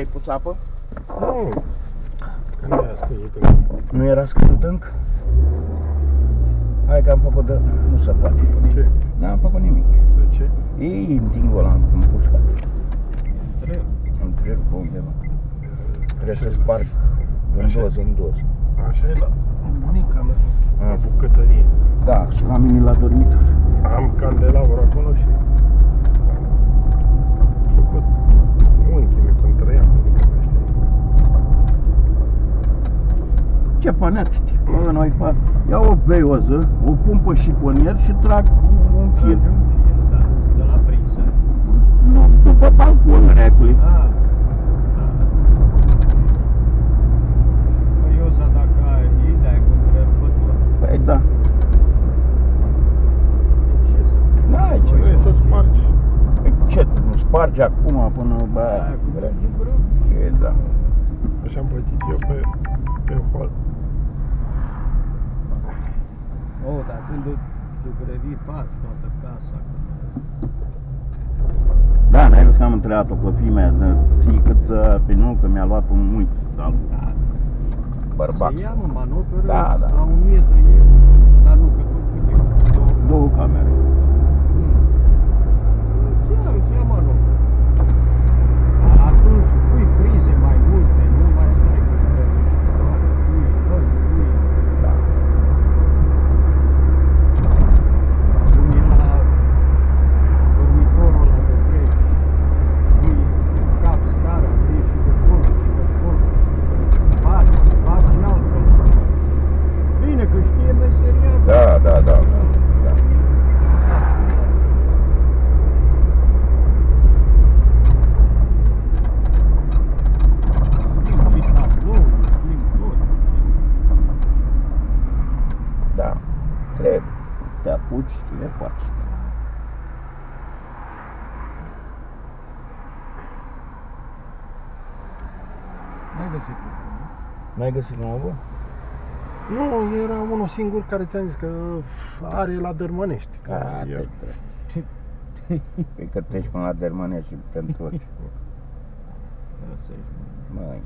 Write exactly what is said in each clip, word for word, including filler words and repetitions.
ai pus apă? Nu, că nu era scăzut încă. Nu era scăzut încă? Hai că am făcut de... nu se poate. Ce? N-am făcut nimic. De ce? E intingul ăla împușcat. Trebuie. Întreb undeva. Trebuie să sparg în dos, în dos. Așa e la bunica mea, A. la bucătărie. Da, și la mine la dormitor. Am candelabru acolo și am făcut unchii mei când trăia cu bunica mea, știi? Ce pănet, bă, noi fac. Iau o beioză, o pun pe șifonier și trag un fir. Trage un fir, da, de la prinsă. Nu, după balcon, recule. Ah, da. Și Ioza, dacă ai idee cu întrerupător, Păi da. ce să... N-ai ce Vrei să spargi? Păi ce, nu spargi acum până bă, Aia cu grăjugură? e, da. Așa am plătit eu pe, pe hol. Oh, dar când o jucărării faci toată casa. Da, n-ai văzut că am întrebat-o pe fimea, de ții cât, pe nu, că mi-a luat un muiț al Da, bărbat. se ia mă manoperă Da, da. la un metru e, dar nu, că tot câte două. Două camere. Hmm. Ce ia, ce ia manoperă? Atunci pui prize mai multe, nu mai stai cu pui, pui, pui. Da. Pui la dormitorul ăla de treci, pui cap scara, treci și de acolo, și de acolo. Faci, faci altfel. Bine că știe meseria. Da, da, da, da. Da. Schimb și tablou, schimb tot. Da. Trebuie. Te apuci și le faci. N-ai găsit lucru, nu? N-ai găsit nouă? Nu, era unul singur care ți-am zis că are la Dărmănești. A, te El- trebuie. Păi că treci până la Dermania și te întorci. Asta e. Măi,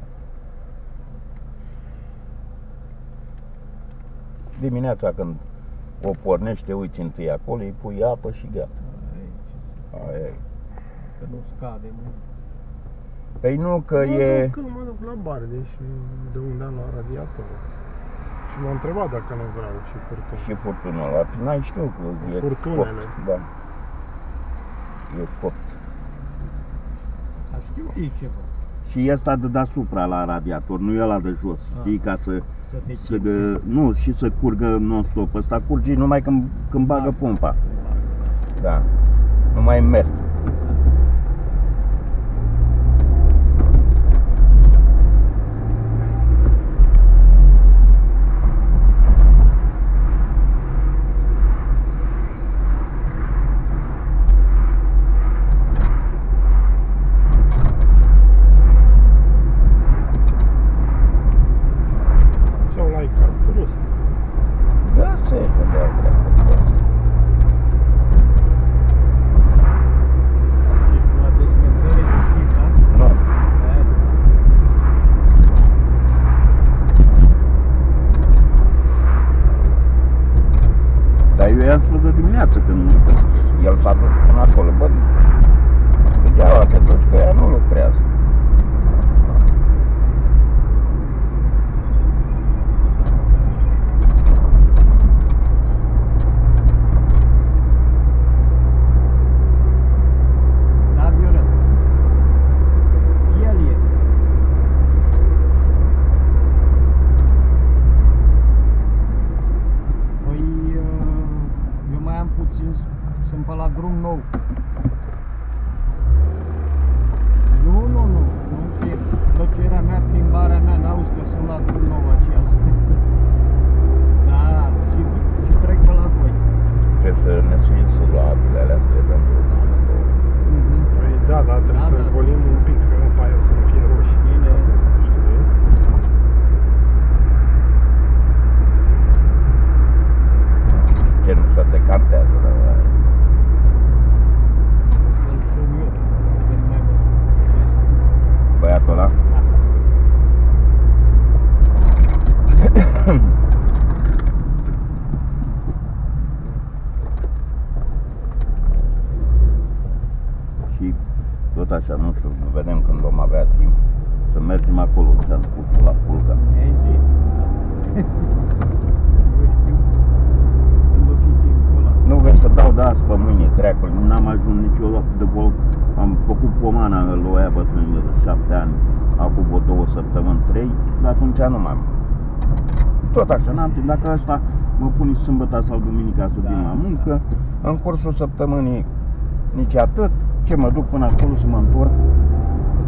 dimineața când o pornești, te uiți întâi acolo, îi pui apă și gata. Aici, Aia e. că nu scade mult. Păi nu, că Mă e... duc, mă duc la Barde și de unde am la radiator. Și m-a întrebat dacă nu vreau și furtună. Și furtunul ăla, n-ai știut că e Furtunele. copt, da. E copt. Dar știu ei ce vă. Și ăsta de deasupra la radiator, nu e ăla de jos, Ah. știi, ca să, Să te să țină. gă, nu, și să curgă non-stop. Ăsta curge numai când, când bagă Da. pompa. Da. Numai în mers. Sau la icat rust. Da, se gândea dreapta. La dezmântare deschis asta. Nu. Aia. Dar eu i-am spus de dimineață când nu deschis. El s-a dus până acolo. Bă, degeaba te duci, că ea nu lucrează. Da, Viorel. El e. Păi, eu mai am puțin, sunt pe la drum nou. Nu, nu, nu, nu e plăcerea mea, plimbarea mea, n-auzi că sunt la drum nou aceea. Da, și, și trec pe la voi. Trebuie să ne suim sus la apele alea să le dăm drumul amândouă. Mhm. Păi da, dar trebuie Da, să da. golim un pic apa aia să nu fie roșie. Bine. Știi bine? Ce nu se decantează, dar așa, nu știu, vedem când vom avea timp să mergem acolo, ți-am spus, la Culca. Mi-ai zis. Eu știu când o fi timpul ăla. Nu vezi că dau de azi pe mâine, treacul, n-am ajuns niciodată de vol. Am făcut pomana în Loia bătrânii de șapte ani, acum vreo două săptămâni, trei, de atunci nu m-am. Tot așa, n-am timp, dacă asta mă pune sâmbătă sau duminica să vin la muncă, în cursul săptămânii nici atât, ce mă duc până acolo să mă întorc.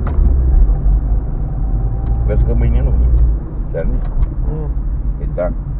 Vezi că mâine nu vin, ți-am zis? Mm. E da.